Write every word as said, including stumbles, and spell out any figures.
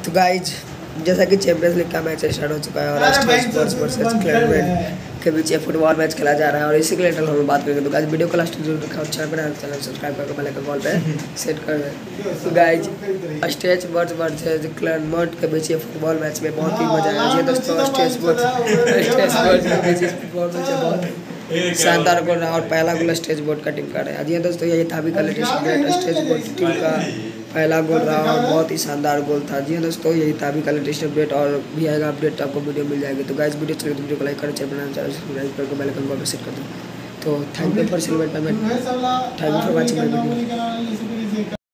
तो गाइज जैसा कि चैंपियंस लीग का मैच स्टार्ट हो चुका है और एस्ट्रो स्पोर्ट्स वर्सेस क्लेयरमेंट के बीच ये फुटबॉल मैच खेला जा रहा है और इसी के रिलेटेड हम बात करेंगे। तो गाइज वीडियो को लास्ट जरूर रखा और चैनल पर चैनल सब्सक्राइब करके बेल आइकन कॉल पे सेट कर दें। तो guys stage verse versus Clermont के बीच ये फुटबॉल मैच में बहुत ही मजा आया जी दोस्तों। स्टेज स्पोर्ट्स स्टेज स्पोर्ट्स के बीच फुटबॉल मैच बहुत शानदार गोल रहा और पहला गोल स्टेज बोर्ड का टीम का रहा है जी दोस्तों। यही था अभी का latest update, stage board team का पहला गोल रहा और बहुत ही शानदार गोल था जी दोस्तों। यही था अभी का लेटेस्ट अपडेट और भी आएगा अपडेट आपको वीडियो मिल जाएगी। तो गाइस वीडियो चले तो वीडियो को लाइक करें, चैनल चैनल सब्सक्राइब करके बेल आइकन को प्रेस कर दो। तो thank you for celebrate payment, thank you for watching my video.